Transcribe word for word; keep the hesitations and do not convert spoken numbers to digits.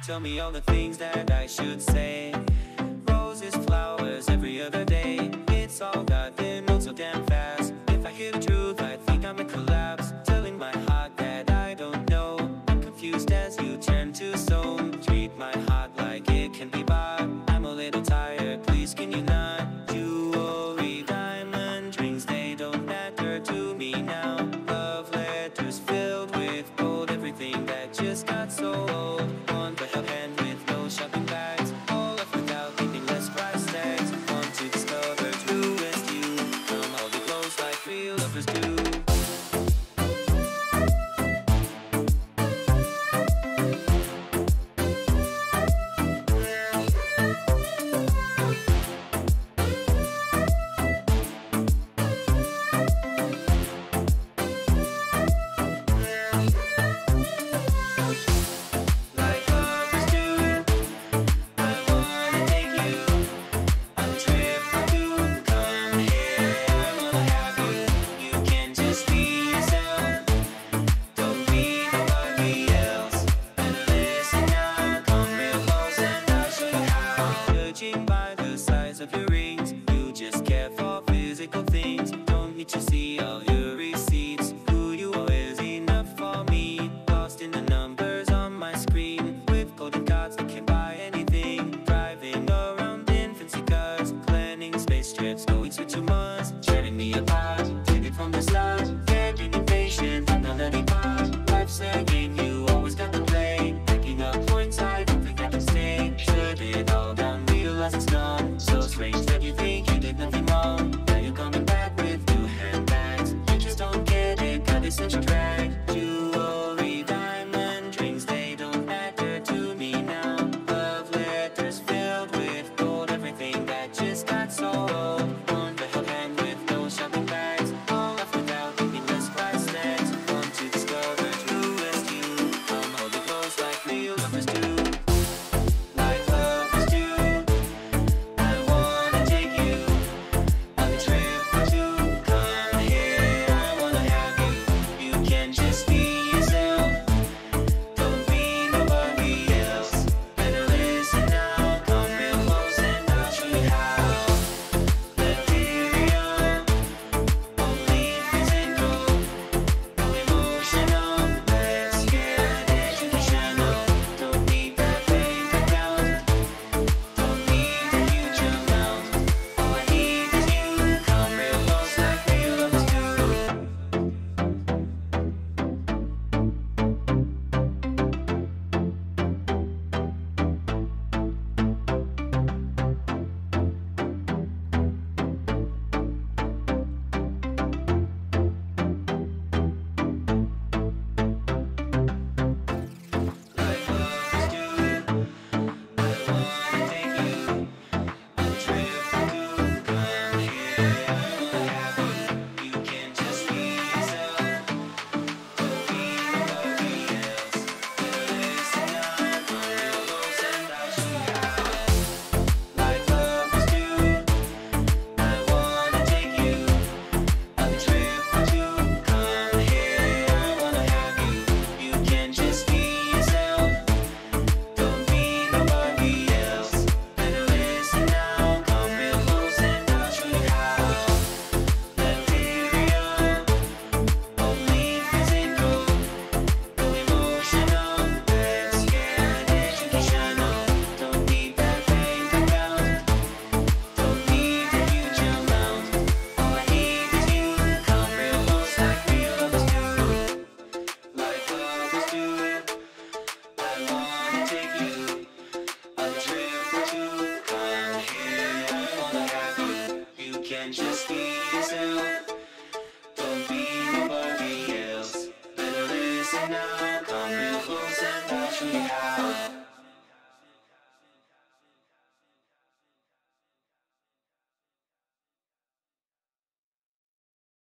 Tell me all the things that I should say. Roses, flowers, every other day. It's all got been moved so damn fast. If I hear the truth, I think I might collapse. Telling my heart that I don't know. I'm confused as you turn to stone. Treat my heart like it can be bought. I'm a little tired, please can you not? Jewelry, diamond rings, they don't matter to me now. Love letters filled with gold, everything that just got so old. One but a hand with no shopping bags, all left without leaving less price tags. Want to discover who is you from all the clothes like real lovers do. By the size of your rings, you just care for physical things. Don't need to see all